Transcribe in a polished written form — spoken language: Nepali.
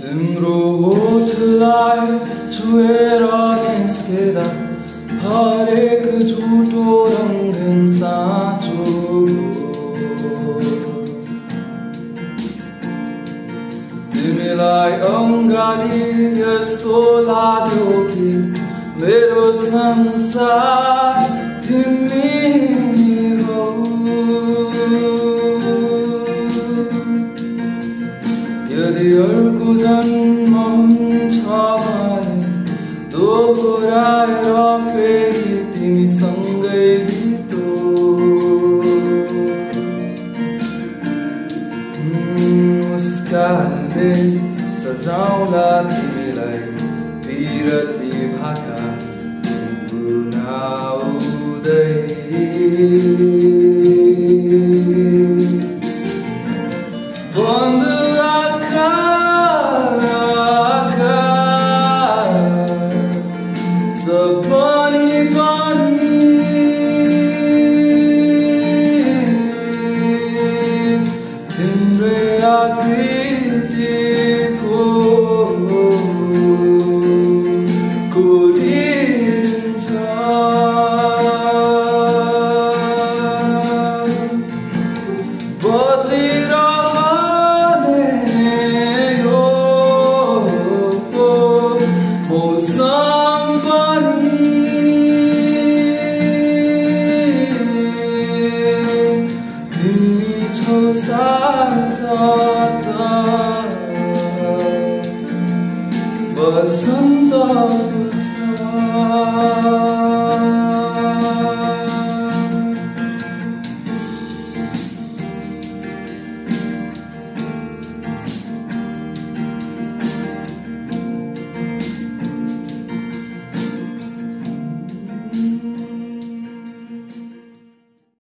तिम्रो ओठलाई छुएर निस्केदा हरेक झुटो रङ्गन साँचो तिमीलाई अङ्गाली यस्तो लाग्यो कि मेरो संसार तिमी हो। यदि अर्को जन्म हुन्छ भने दोहोऱ्याएर फेरि तिमीसँगै बितो। मुस्कानले सजाउला तिमीलाई पिरती भाका गुनाउँदै। बन्द आँखा सपनी पनि तिम्रै आकृतिको कोरिन्छ। बदलिरहने यो मौसम पनि तिमी छौ साथ बसन्त फुल्छ।